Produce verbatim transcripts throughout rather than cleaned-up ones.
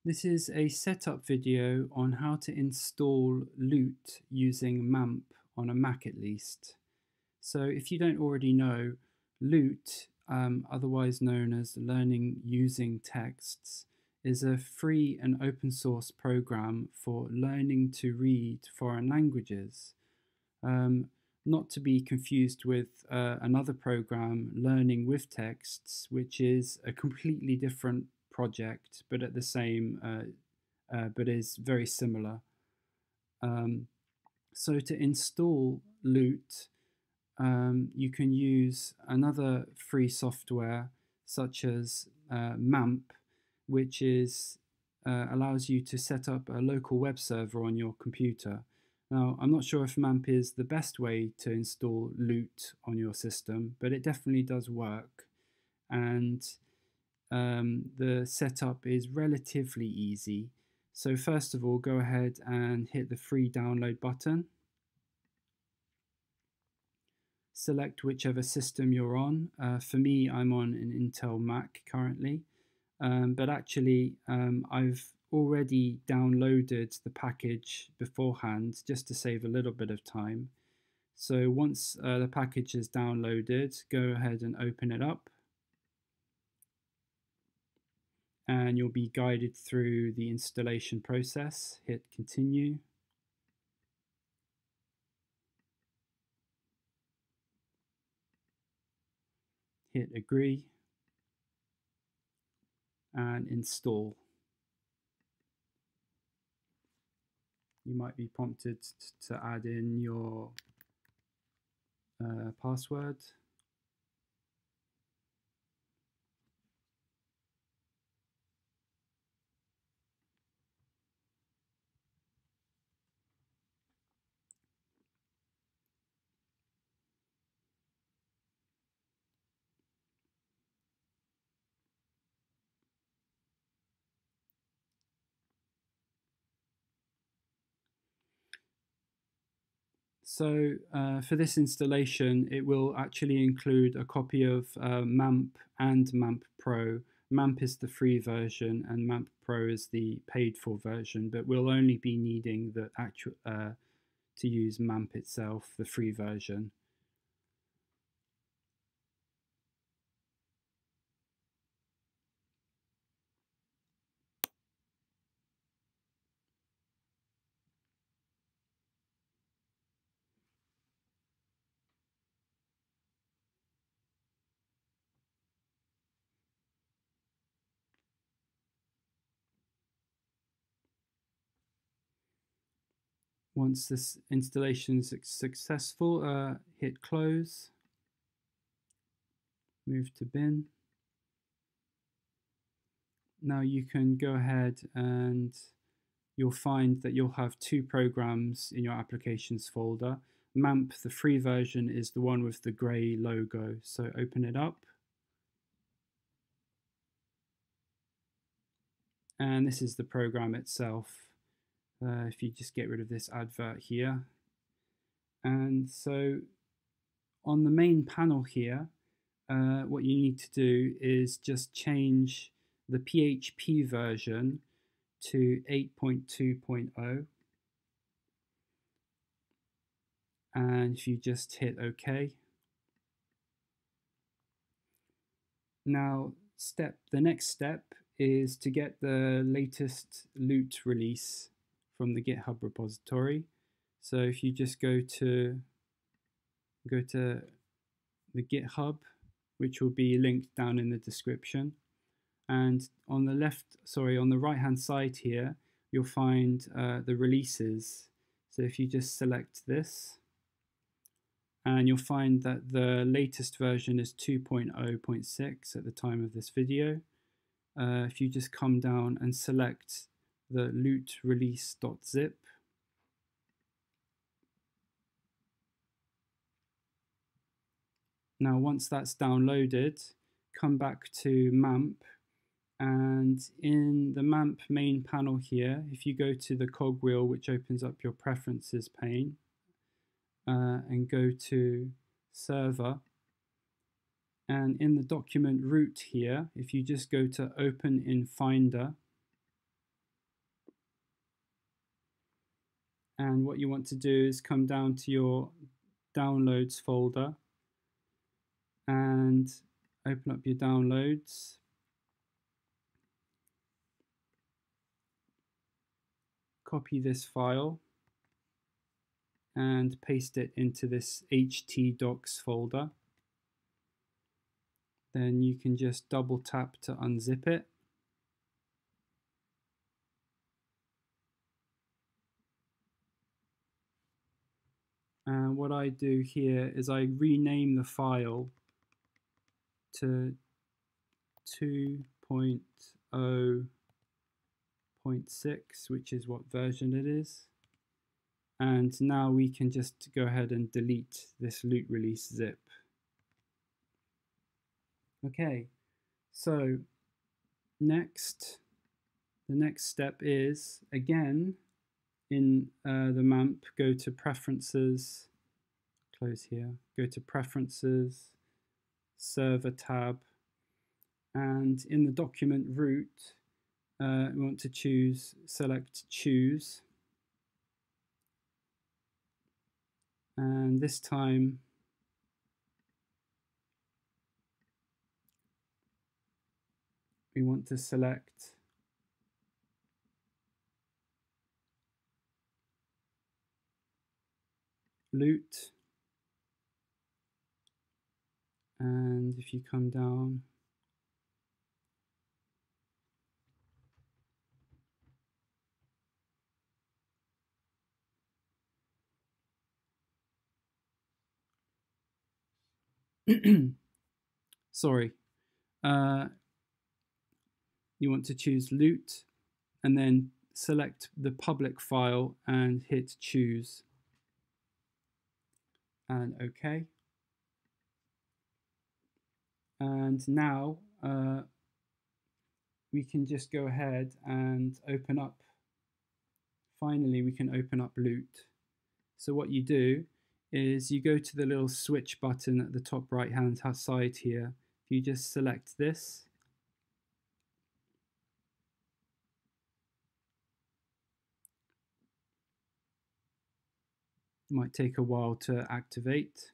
This is a setup video on how to install Lute using Mamp on a Mac at least. So if you don't already know, Lute, um, otherwise known as Learning Using Texts, is a free and open source program for learning to read foreign languages. Um, not to be confused with uh, another program, Learning with Texts, which is a completely different project, but at the same, uh, uh, but is very similar. Um, so to install Lute, um, you can use another free software such as uh, Mamp, which is uh, allows you to set up a local web server on your computer. Now, I'm not sure if Mamp is the best way to install Lute on your system, but it definitely does work. And um, the setup is relatively easy. So first of all, go ahead and hit the free download button. Select whichever system you're on. Uh, for me, I'm on an Intel Mac currently, um, but actually um, I've already downloaded the package beforehand just to save a little bit of time. So once uh, the package is downloaded, go ahead and open it up. And you'll be guided through the installation process. Hit continue. Hit agree. And install. You might be prompted to add in your uh, password. So uh, for this installation, it will actually include a copy of uh, Mamp and Mamp Pro. Mamp is the free version and Mamp Pro is the paid for version, but we'll only be needing the actual uh, to use Mamp itself, the free version. Once this installation is successful, uh, hit close, move to bin. Now you can go ahead and you'll find that you'll have two programs in your applications folder. Mamp, the free version, is the one with the grey logo. So open it up. And this is the program itself. Uh, if you just get rid of this advert here. And so on the main panel here, uh, what you need to do is just change the P H P version to eight point two point zero. And if you just hit OK. Now, step the next step is to get the latest Lute release from the GitHub repository. So if you just go to go to the GitHub, which will be linked down in the description, and on the left, sorry, on the right hand side here, you'll find uh, the releases. So if you just select this, and you'll find that the latest version is two point zero point six at the time of this video. Uh, if you just come down and select the lute release.zip, now once that's downloaded, come back to Mamp, and in the Mamp main panel here, if you go to the cogwheel which opens up your preferences pane, uh, and go to server, and in the document root here, if you just go to open in Finder, And what you want to do is come down to your downloads folder and open up your downloads. Copy this file and paste it into this htdocs folder. Then you can just double tap to unzip it. And what I do here is I rename the file to two point oh point six, which is what version it is. And now we can just go ahead and delete this Lute release zip. Okay, so next, the next step is, again, in uh, the Mamp, go to Preferences, close here, go to Preferences, Server tab, and in the document root, uh, we want to choose, select Choose, and this time we want to select Lute, and if you come down, sorry, uh, you want to choose Lute and then select the public file and hit choose and OK. And now uh, we can just go ahead and open up, finally we can open up Lute. So what you do is you go to the little switch button at the top right hand side here. You just select this. It might take a while to activate.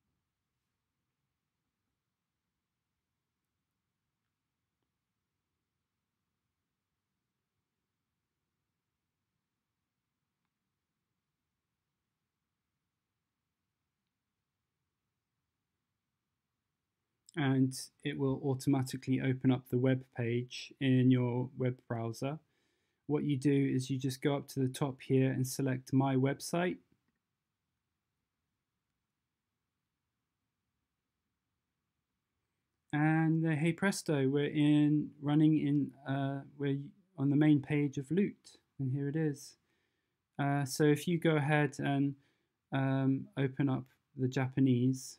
And it will automatically open up the web page in your web browser. What you do is you just go up to the top here and select My Website. And uh, hey presto, we're in running in uh, we're on the main page of Lute, and here it is. Uh, so if you go ahead and um, open up the Japanese,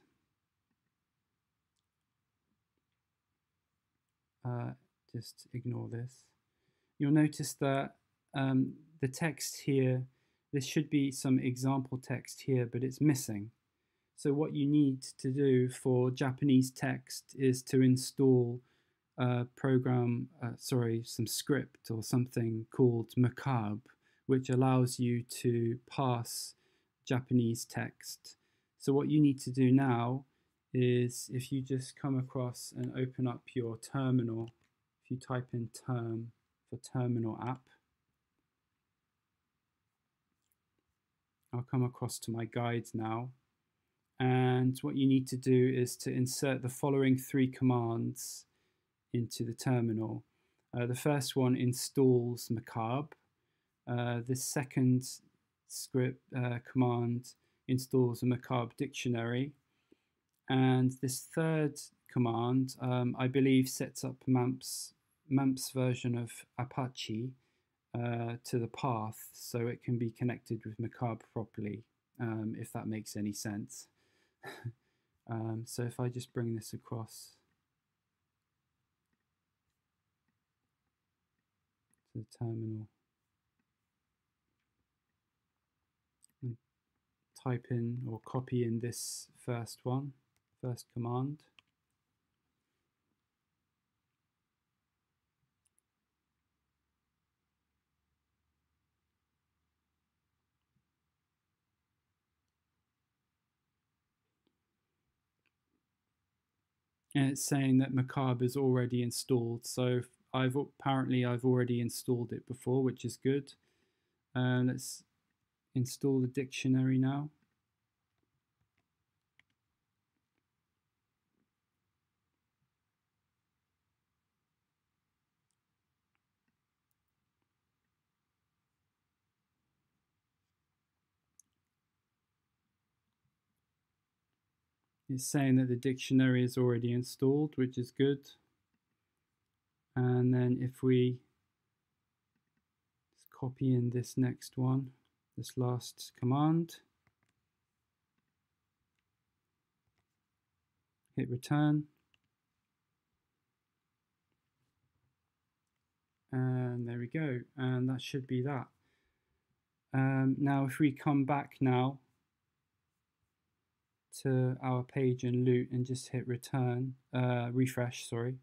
uh, just ignore this. You'll notice that um, the text here, this should be some example text here, but it's missing. So what you need to do for Japanese text is to install a program, uh, sorry, some script or something called Mamp, which allows you to pass Japanese text. So what you need to do now is if you just come across and open up your terminal, if you type in term for terminal app, I'll come across to my guides now. And what you need to do is to insert the following three commands into the terminal. Uh, the first one installs Mamp. Uh, the second script uh, command installs a Mamp dictionary. And this third command, um, I believe, sets up Mamp's, Mamp's version of Apache uh, to the path so it can be connected with Mamp properly, um, if that makes any sense. um, so if I just bring this across to the terminal and type in or copy in this first one, first command. and it's saying that Macabre is already installed. So I've apparently I've already installed it before, which is good. Uh, let's install the dictionary now. It's saying that the dictionary is already installed, which is good. And then if we copy in this next one, this last command, hit return, and there we go, and that should be that. Um, now if we come back now to our page in Lute and just hit return, uh, refresh, sorry.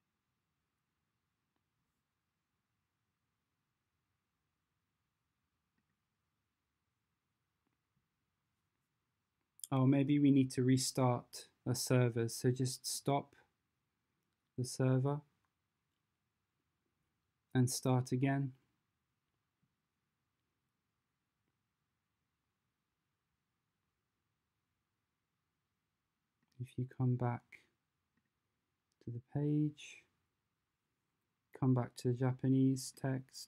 Oh, maybe we need to restart a server. So just stop the server and start again. If you come back to the page, come back to the Japanese text,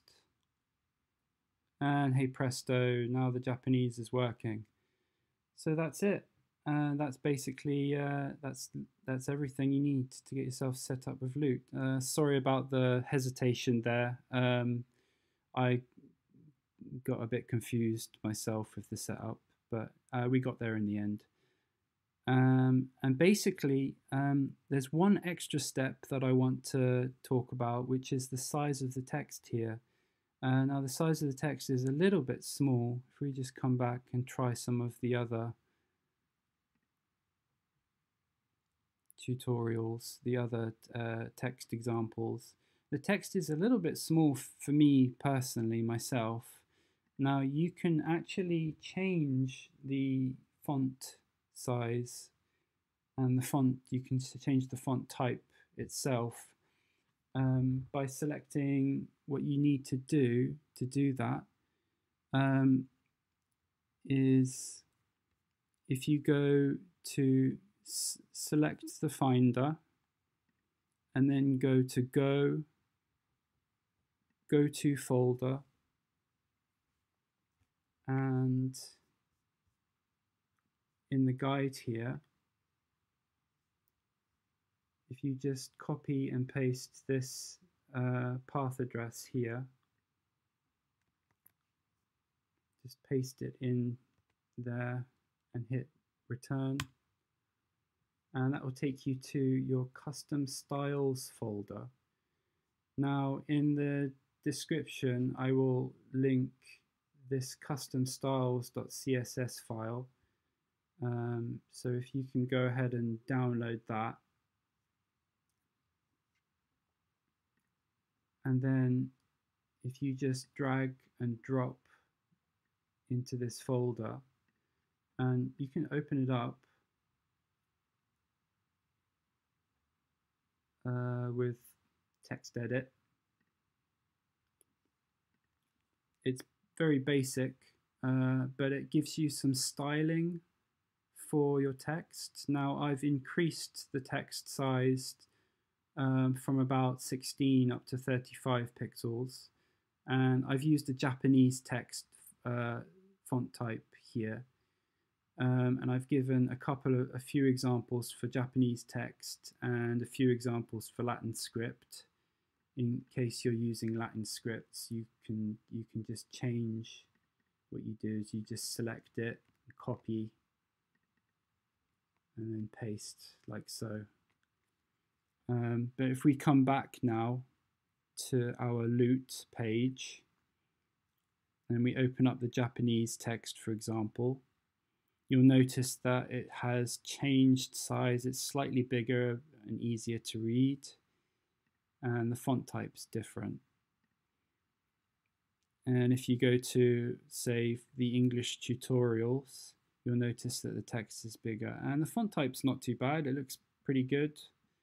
and hey presto, now the Japanese is working. So that's it. And uh, that's basically uh, that's that's everything you need to get yourself set up with Lute. Uh, sorry about the hesitation there. Um, I got a bit confused myself with the setup, but uh, we got there in the end. Um, and basically, um, there's one extra step that I want to talk about, which is the size of the text here. Uh, now, the size of the text is a little bit small. If we just come back and try some of the other tutorials, the other uh, text examples, the text is a little bit small for me personally, myself. Now, you can actually change the font size and the font, you can change the font type itself um, by selecting what you need to do to do that um, is if you go to select the Finder and then go to Go, Go to Folder, and in the guide here, if you just copy and paste this uh, path address here, just paste it in there and hit return, and that will take you to your custom styles folder. Now in the description I will link this custom styles.css file, um, so if you can go ahead and download that, and then if you just drag and drop into this folder, and you can open it up uh, with text edit. It's very basic, uh, but it gives you some styling for your text. Now I've increased the text size um, from about sixteen up to thirty-five pixels, and I've used a Japanese text uh, font type here. Um, and I've given a couple of a few examples for Japanese text and a few examples for Latin script. In case you're using Latin scripts, you can you can just change. What you do is you just select it, copy, and then paste like so. Um, but if we come back now to our Lute page and we open up the Japanese text, for example, you'll notice that it has changed size. It's slightly bigger and easier to read, and the font type's different. And if you go to, say, the English tutorials, you'll notice that the text is bigger, and the font type's not too bad. It looks pretty good.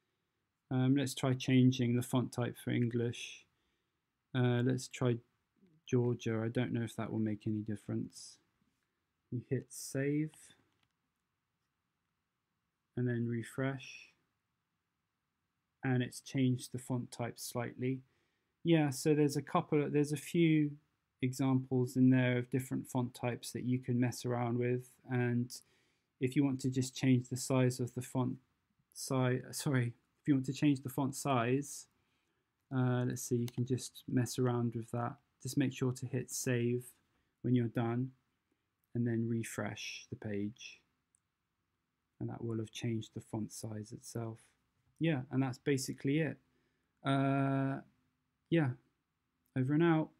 Um, let's try changing the font type for English. Uh, let's try Georgia. I don't know if that will make any difference. You hit save and then refresh, and it's changed the font type slightly. Yeah, so there's a couple of, there's a few examples in there of different font types that you can mess around with. And if you want to just change the size of the font size, sorry, if you want to change the font size, uh, let's see, you can just mess around with that. Just make sure to hit save when you're done and then refresh the page. And that will have changed the font size itself. Yeah, and that's basically it. Uh, yeah, over and out.